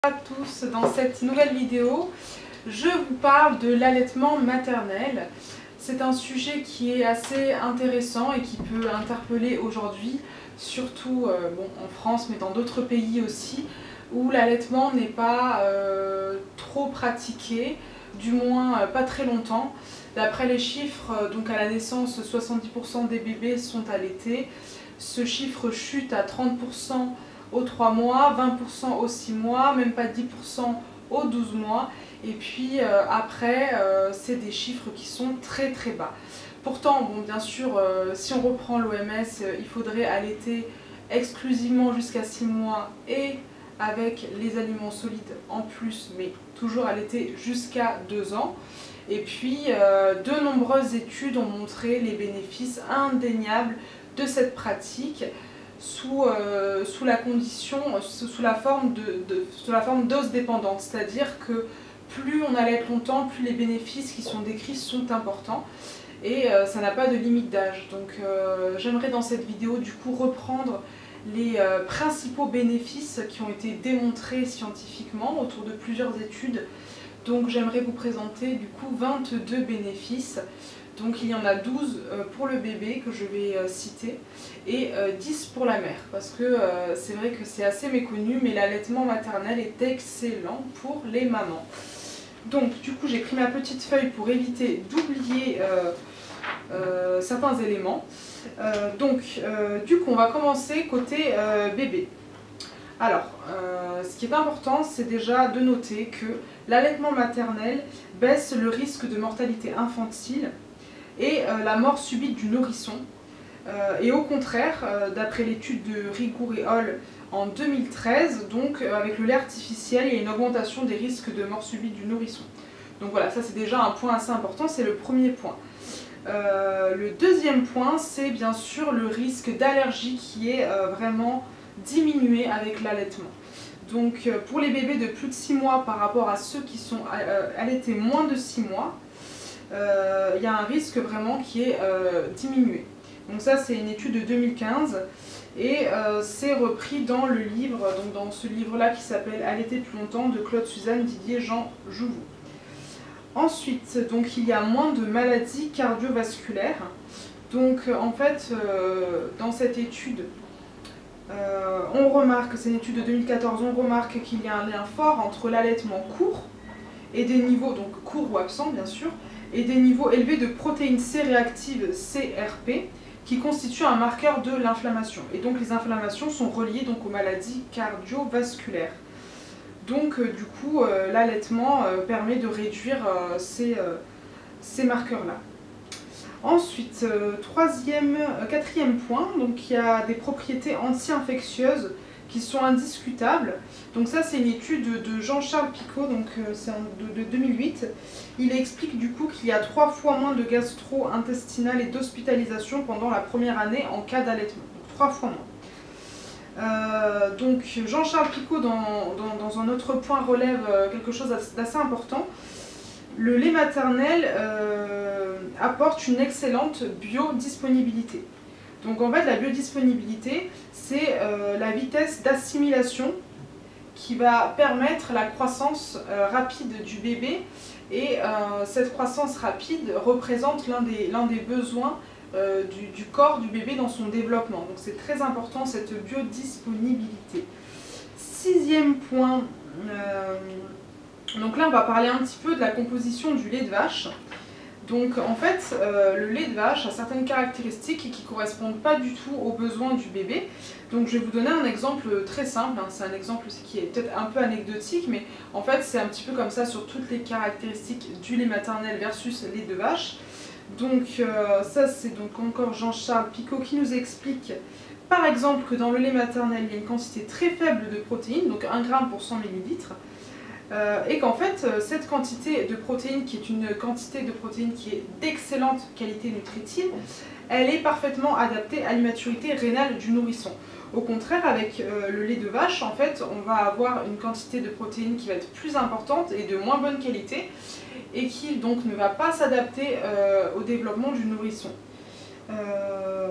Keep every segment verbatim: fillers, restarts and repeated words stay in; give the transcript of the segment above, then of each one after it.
Bonjour à tous, dans cette nouvelle vidéo, je vous parle de l'allaitement maternel. C'est un sujet qui est assez intéressant et qui peut interpeller aujourd'hui, surtout euh, bon, en France mais dans d'autres pays aussi, où l'allaitement n'est pas euh, trop pratiqué, du moins euh, pas très longtemps. D'après les chiffres, donc à la naissance, soixante-dix pour cent des bébés sont allaités. Ce chiffre chute à trente pour cent aux trois mois, vingt pour cent aux six mois, même pas dix pour cent aux douze mois. Et puis euh, après, euh, c'est des chiffres qui sont très très bas. Pourtant, bon, bien sûr, euh, si on reprend l'O M S, euh, il faudrait allaiter exclusivement jusqu'à six mois et avec les aliments solides en plus, mais toujours allaiter jusqu'à deux ans. Et puis, euh, de nombreuses études ont montré les bénéfices indéniables de cette pratique sous, euh, sous la condition, sous, sous la forme de, de, sous la forme dose dépendante, c'est-à-dire que plus on allaite longtemps, plus les bénéfices qui sont décrits sont importants et euh, ça n'a pas de limite d'âge. Donc euh, j'aimerais dans cette vidéo du coup reprendre les euh, principaux bénéfices qui ont été démontrés scientifiquement autour de plusieurs études. Donc j'aimerais vous présenter du coup vingt-deux bénéfices. Donc il y en a douze pour le bébé que je vais citer et dix pour la mère, parce que c'est vrai que c'est assez méconnu, mais l'allaitement maternel est excellent pour les mamans. Donc du coup j'ai pris ma petite feuille pour éviter d'oublier euh, euh, certains éléments. Euh, donc euh, du coup on va commencer côté euh, bébé. Alors, euh, ce qui est important, c'est déjà de noter que l'allaitement maternel baisse le risque de mortalité infantile et euh, la mort subite du nourrisson. Euh, et au contraire, euh, d'après l'étude de Rigour et Hall en deux mille treize, donc euh, avec le lait artificiel, il y a une augmentation des risques de mort subite du nourrisson. Donc voilà, ça c'est déjà un point assez important, c'est le premier point. Euh, le deuxième point, c'est bien sûr le risque d'allergie qui est euh, vraiment diminué avec l'allaitement. Donc euh, pour les bébés de plus de six mois par rapport à ceux qui sont euh, allaités moins de six mois, Euh, il y a un risque vraiment qui est euh, diminué. Donc ça c'est une étude de deux mille quinze et euh, c'est repris dans le livre, donc dans ce livre là qui s'appelle Allaiter plus longtemps de Claude Suzanne Didier Jean Jouvoux. Ensuite, donc il y a moins de maladies cardiovasculaires. Donc en fait euh, dans cette étude euh, on remarque, c'est une étude de deux mille quatorze, on remarque qu'il y a un lien fort entre l'allaitement court et des niveaux, donc courts ou absents bien sûr, et des niveaux élevés de protéines C réactives C R P qui constituent un marqueur de l'inflammation. Et donc les inflammations sont reliées donc aux maladies cardiovasculaires. Donc euh, du coup euh, l'allaitement euh, permet de réduire euh, ces, euh, ces marqueurs-là. Ensuite, euh, troisième, euh, quatrième point, donc il y a des propriétés anti-infectieuses qui sont indiscutables. Donc ça c'est une étude de Jean-Charles Picot, donc euh, c'est de, de deux mille huit. Il explique du coup qu'il y a trois fois moins de gastro-intestinal et d'hospitalisation pendant la première année en cas d'allaitement. Donc trois fois moins. Euh, donc Jean-Charles Picot dans, dans, dans un autre point relève euh, quelque chose d'assez important. Le lait maternel euh, apporte une excellente biodisponibilité. Donc en fait la biodisponibilité c'est euh, la vitesse d'assimilation qui va permettre la croissance euh, rapide du bébé et euh, cette croissance rapide représente l'un des, l'un des besoins euh, du, du corps du bébé dans son développement. Donc c'est très important cette biodisponibilité. Sixième point, euh, donc là on va parler un petit peu de la composition du lait de vache. Donc en fait, euh, le lait de vache a certaines caractéristiques qui ne correspondent pas du tout aux besoins du bébé. Donc je vais vous donner un exemple très simple, hein. C'est un exemple qui est peut-être un peu anecdotique, mais en fait c'est un petit peu comme ça sur toutes les caractéristiques du lait maternel versus lait de vache. Donc euh, ça c'est donc encore Jean-Charles Picot qui nous explique par exemple que dans le lait maternel il y a une quantité très faible de protéines, donc un gramme pour cent millilitres. Euh, et qu'en fait, cette quantité de protéines, qui est une quantité de protéines qui est d'excellente qualité nutritive, elle est parfaitement adaptée à l'immaturité rénale du nourrisson. Au contraire, avec euh, le lait de vache, en fait, on va avoir une quantité de protéines qui va être plus importante et de moins bonne qualité, et qui donc ne va pas s'adapter euh, au développement du nourrisson. Euh,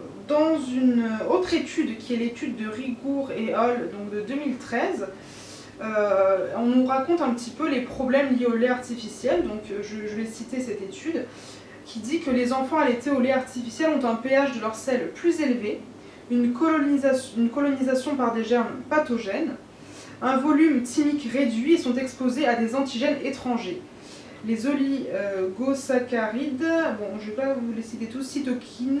dans une autre étude, qui est l'étude de Rigour et Hall, donc de deux mille treize, euh, on nous raconte un petit peu les problèmes liés au lait artificiel. Donc je, je vais citer cette étude qui dit que les enfants allaités au lait artificiel ont un pH de leur sel plus élevé, une colonisation, une colonisation par des germes pathogènes, un volume thymique réduit et sont exposés à des antigènes étrangers. Les oligosaccharides, bon, je ne vais pas vous les citer tous, cytokines,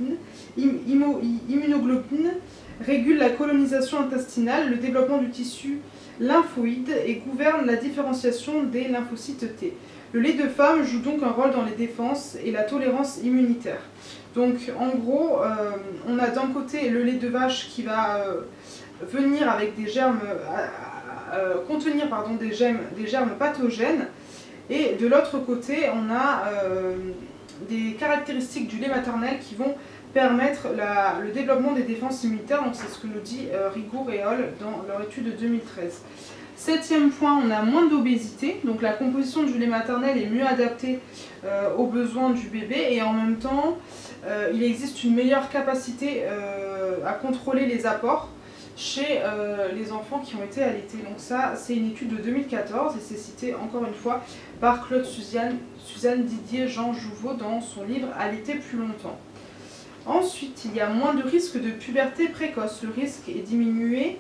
immunoglobulines, régulent la colonisation intestinale, le développement du tissu lymphoïde et gouvernent la différenciation des lymphocytes T. Le lait de femme joue donc un rôle dans les défenses et la tolérance immunitaire. Donc en gros, euh, on a d'un côté le lait de vache qui va euh, venir avec des germes, euh, euh, contenir pardon, des, germes, des germes pathogènes, et de l'autre côté, on a euh, des caractéristiques du lait maternel qui vont permettre la, le développement des défenses immunitaires. Donc c'est ce que nous dit euh, Rigour et Hall dans leur étude de deux mille treize. Septième point, on a moins d'obésité, donc la composition du lait maternel est mieux adaptée euh, aux besoins du bébé et en même temps, euh, il existe une meilleure capacité euh, à contrôler les apports chez euh, les enfants qui ont été allaités. Donc ça, c'est une étude de deux mille quatorze et c'est cité encore une fois par Claude Suzanne, Suzanne Didier Jean Jouveau dans son livre « Allaiter plus longtemps ». Ensuite, il y a moins de risque de puberté précoce. Le risque est diminué.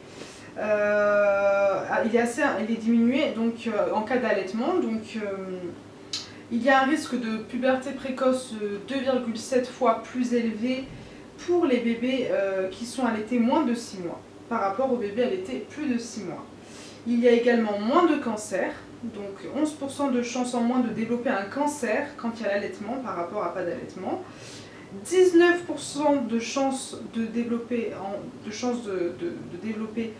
Euh, il, est assez, il est diminué donc, euh, en cas d'allaitement. Donc, euh, il y a un risque de puberté précoce deux virgule sept fois plus élevé pour les bébés euh, qui sont allaités moins de six mois par rapport aux bébés allaités plus de six mois. Il y a également moins de cancers, donc onze pour cent de chances en moins de développer un cancer quand il y a l'allaitement par rapport à pas d'allaitement. dix-neuf pour cent de chances de développer, en, de chances de, de, de développer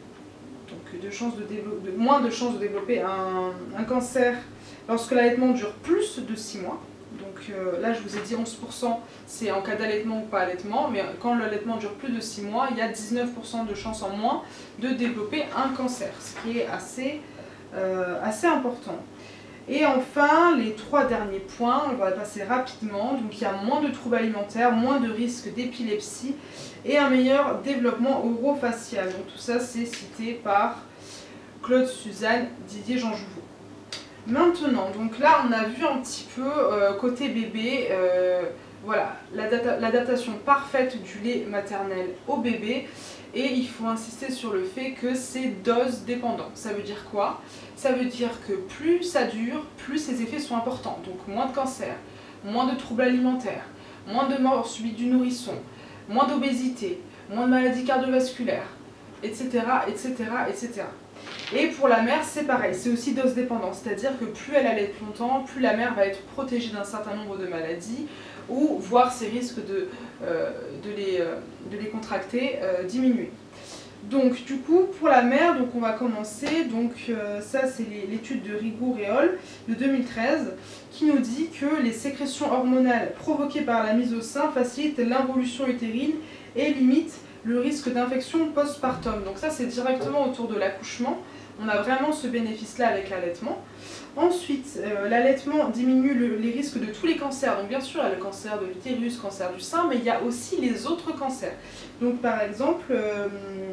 donc de, chances de, développer, de moins de chances de développer un, un cancer lorsque l'allaitement dure plus de six mois. Donc euh, là je vous ai dit onze pour cent c'est en cas d'allaitement ou pas allaitement, mais quand l'allaitement dure plus de six mois, il y a dix-neuf pour cent de chances en moins de développer un cancer, ce qui est assez, euh, assez important. Et enfin, les trois derniers points, on va passer rapidement. Donc il y a moins de troubles alimentaires, moins de risques d'épilepsie et un meilleur développement orofacial. Donc tout ça c'est cité par Claude Suzanne, Didier Jean Jouveau. Maintenant, donc là on a vu un petit peu euh, côté bébé, euh, voilà, l'adaptation parfaite du lait maternel au bébé. Et il faut insister sur le fait que c'est dose dépendant. Ça veut dire quoi? Ça veut dire que plus ça dure, plus ses effets sont importants. Donc moins de cancer, moins de troubles alimentaires, moins de mort subite du nourrisson, moins d'obésité, moins de maladies cardiovasculaires, et cetera, et cetera, et cetera. Et pour la mère, c'est pareil, c'est aussi dose dépendant. C'est-à-dire que plus elle allait longtemps, plus la mère va être protégée d'un certain nombre de maladies, ou voir ses risques de, euh, de, les, euh, de les contracter euh, diminuer. Donc du coup, pour la mère, donc on va commencer. Donc euh, ça c'est l'étude de Rigour et Hall de deux mille treize qui nous dit que les sécrétions hormonales provoquées par la mise au sein facilitent l'involution utérine et limitent le risque d'infection postpartum. Donc ça c'est directement autour de l'accouchement. On a vraiment ce bénéfice-là avec l'allaitement. Ensuite, euh, l'allaitement diminue le, les risques de tous les cancers. Donc bien sûr, il y a le cancer de l'utérus, cancer du sein, mais il y a aussi les autres cancers. Donc par exemple, euh,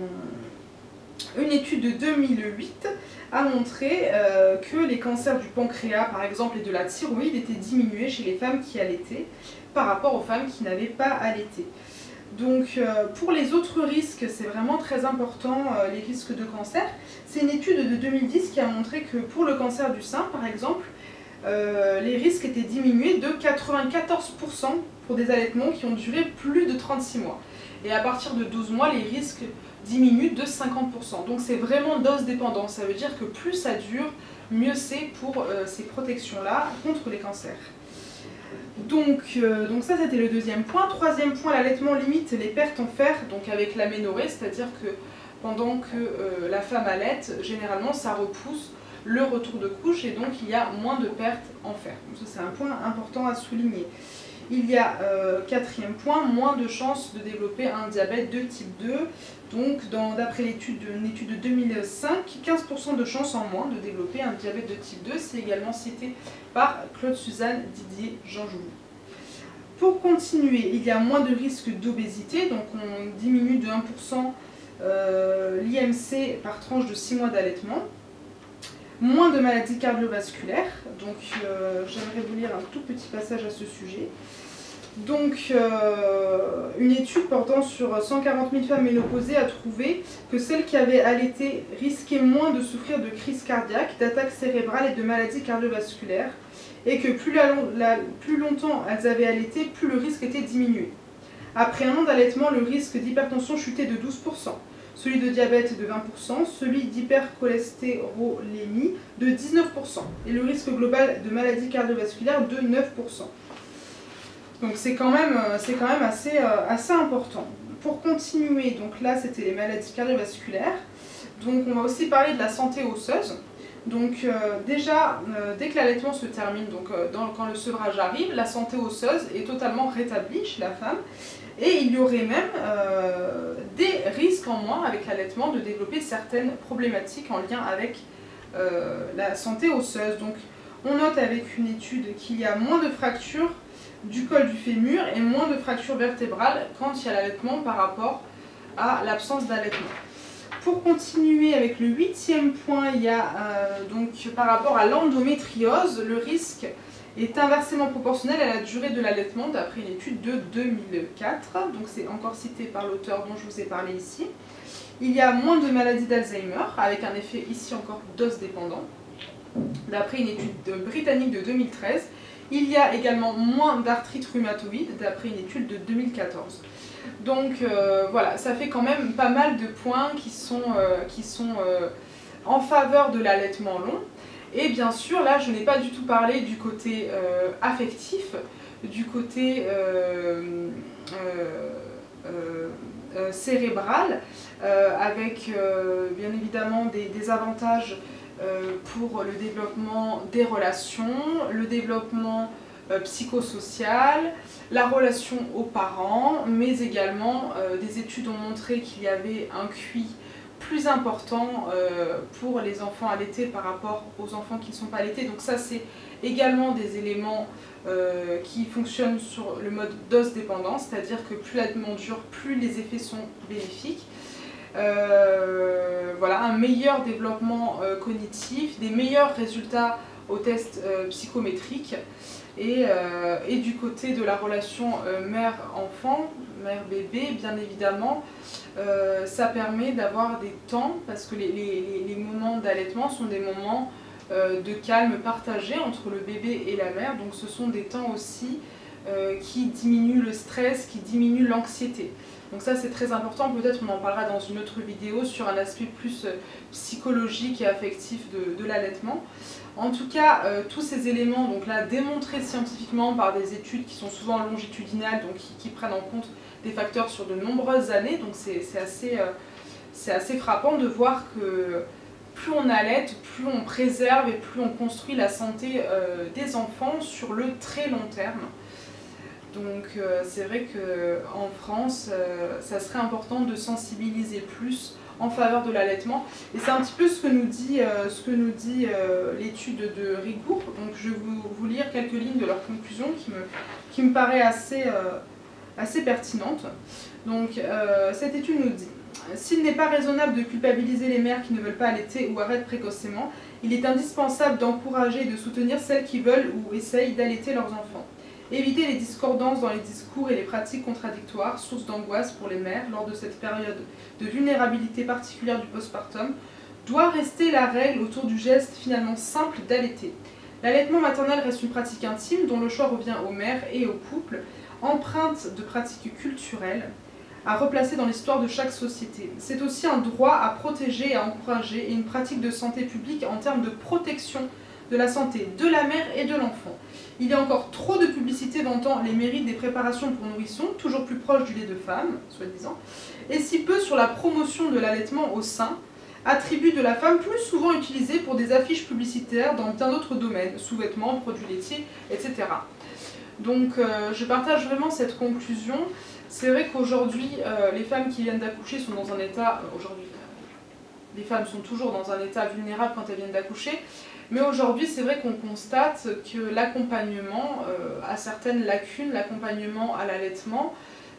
une étude de deux mille huit a montré euh, que les cancers du pancréas, par exemple, et de la thyroïde étaient diminués chez les femmes qui allaitaient par rapport aux femmes qui n'avaient pas allaité. Donc euh, pour les autres risques, c'est vraiment très important, euh, les risques de cancer. C'est une étude de deux mille dix qui a montré que pour le cancer du sein, par exemple, euh, les risques étaient diminués de quatre-vingt-quatorze pour cent pour des allaitements qui ont duré plus de trente-six mois. Et à partir de douze mois, les risques diminuent de cinquante pour cent. Donc c'est vraiment dose dépendant. Ça veut dire que plus ça dure, mieux c'est pour euh, ces protections-là contre les cancers. Donc, euh, donc ça c'était le deuxième point. Troisième point, l'allaitement limite les pertes en fer, donc avec l'aménorrhée, c'est-à-dire que pendant que euh, la femme allaite, généralement ça repousse le retour de couche et donc il y a moins de pertes en fer. Donc ça c'est un point important à souligner. Il y a, euh, quatrième point, moins de chances de développer un diabète de type deux. Donc d'après l'étude une étude de deux mille cinq, quinze pour cent de chances en moins de développer un diabète de type deux. C'est également cité par Claude Suzanne, Didier Jean Jouveau. Pour continuer, il y a moins de risque d'obésité, donc on diminue de un pour cent euh, l'I M C par tranche de six mois d'allaitement, moins de maladies cardiovasculaires. Donc euh, j'aimerais vous lire un tout petit passage à ce sujet. Donc, euh, une étude portant sur cent quarante mille femmes ménopausées a trouvé que celles qui avaient allaité risquaient moins de souffrir de crises cardiaques, d'attaques cérébrales et de maladies cardiovasculaires, et que plus, la, la, plus longtemps elles avaient allaité, plus le risque était diminué. Après un an d'allaitement, le risque d'hypertension chutait de douze pour cent, celui de diabète de vingt pour cent, celui d'hypercholestérolémie de dix-neuf pour cent, et le risque global de maladies cardiovasculaires de neuf pour cent. Donc c'est quand même, c'est quand même assez, euh, assez important. Pour continuer, donc là c'était les maladies cardiovasculaires. Donc on va aussi parler de la santé osseuse. Donc euh, déjà, euh, dès que l'allaitement se termine, donc euh, dans, quand le sevrage arrive, la santé osseuse est totalement rétablie chez la femme. Et il y aurait même euh, des risques en moins avec l'allaitement de développer certaines problématiques en lien avec euh, la santé osseuse. Donc on note avec une étude qu'il y a moins de fractures du col du fémur et moins de fractures vertébrales quand il y a l'allaitement par rapport à l'absence d'allaitement. Pour continuer avec le huitième point, il y a euh, donc par rapport à l'endométriose, le risque est inversement proportionnel à la durée de l'allaitement d'après une étude de deux mille quatre, donc c'est encore cité par l'auteur dont je vous ai parlé ici. Il y a moins de maladies d'Alzheimer avec un effet ici encore dose dépendant d'après une étude britannique de deux mille treize. Il y a également moins d'arthrite rhumatoïde d'après une étude de deux mille quatorze. Donc euh, voilà, ça fait quand même pas mal de points qui sont, euh, qui sont euh, en faveur de l'allaitement long. Et bien sûr, là je n'ai pas du tout parlé du côté euh, affectif, du côté euh, euh, euh, euh, cérébral, euh, avec euh, bien évidemment des, des avantages pour le développement des relations, le développement euh, psychosocial, la relation aux parents, mais également euh, des études ont montré qu'il y avait un Q I plus important euh, pour les enfants allaités par rapport aux enfants qui ne sont pas allaités. Donc ça c'est également des éléments euh, qui fonctionnent sur le mode dose dépendance, c'est-à-dire que plus l'allaitement dure, plus les effets sont bénéfiques. Euh, voilà, un meilleur développement euh, cognitif, des meilleurs résultats aux tests euh, psychométriques et, euh, et du côté de la relation euh, mère-enfant, mère-bébé, bien évidemment, euh, ça permet d'avoir des temps, parce que les, les, les moments d'allaitement sont des moments euh, de calme partagé entre le bébé et la mère, donc ce sont des temps aussi euh, qui diminuent le stress, qui diminuent l'anxiété. Donc ça c'est très important, peut-être on en parlera dans une autre vidéo sur un aspect plus psychologique et affectif de, de l'allaitement. En tout cas, euh, tous ces éléments, donc là démontrés scientifiquement par des études qui sont souvent longitudinales, donc qui, qui prennent en compte des facteurs sur de nombreuses années, donc c'est assez, euh, c'est assez frappant de voir que plus on allaite, plus on préserve et plus on construit la santé euh, des enfants sur le très long terme. Donc euh, c'est vrai qu'en France, euh, ça serait important de sensibiliser plus en faveur de l'allaitement. Et c'est un petit peu ce que nous dit, euh, ce que nous dit euh, l'étude de Rigour. Donc je vais vous, vous lire quelques lignes de leur conclusion qui me, qui me paraît assez, euh, assez pertinente. Donc euh, cette étude nous dit: s'il n'est pas raisonnable de culpabiliser les mères qui ne veulent pas allaiter ou arrêtent précocement, il est indispensable d'encourager et de soutenir celles qui veulent ou essayent d'allaiter leurs enfants. Éviter les discordances dans les discours et les pratiques contradictoires, source d'angoisse pour les mères lors de cette période de vulnérabilité particulière du postpartum, doit rester la règle autour du geste finalement simple d'allaiter. L'allaitement maternel reste une pratique intime dont le choix revient aux mères et aux couples, empreinte de pratiques culturelles à replacer dans l'histoire de chaque société. C'est aussi un droit à protéger et à encourager et une pratique de santé publique en termes de protection de la santé de la mère et de l'enfant. Il y a encore trop de publicité vantant les mérites des préparations pour nourrissons, toujours plus proches du lait de femme, soi-disant, et si peu sur la promotion de l'allaitement au sein, attribut de la femme plus souvent utilisé pour des affiches publicitaires dans bien d'autres domaines, sous-vêtements, produits laitiers, et cetera. Donc euh, je partage vraiment cette conclusion. C'est vrai qu'aujourd'hui, euh, les femmes qui viennent d'accoucher sont dans un état, euh, aujourd'hui, euh, les femmes sont toujours dans un état vulnérable quand elles viennent d'accoucher, mais aujourd'hui c'est vrai qu'on constate que l'accompagnement euh, a certaines lacunes, l'accompagnement à l'allaitement,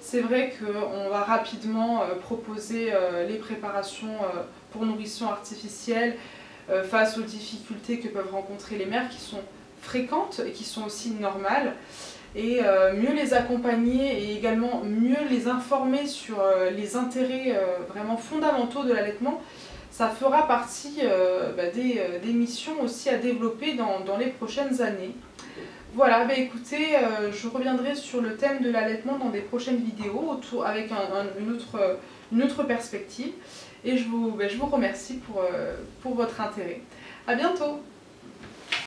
C'est vrai qu'on va rapidement euh, proposer euh, les préparations euh, pour nourrisson artificielle euh, face aux difficultés que peuvent rencontrer les mères qui sont fréquentes et qui sont aussi normales. Et euh, mieux les accompagner et également mieux les informer sur euh, les intérêts euh, vraiment fondamentaux de l'allaitement, ça fera partie euh, bah, des, euh, des missions aussi à développer dans, dans les prochaines années. Voilà, bah écoutez, euh, je reviendrai sur le thème de l'allaitement dans des prochaines vidéos autour, avec un, un, une, autre, une autre perspective. Et je vous, bah, je vous remercie pour, euh, pour votre intérêt. À bientôt!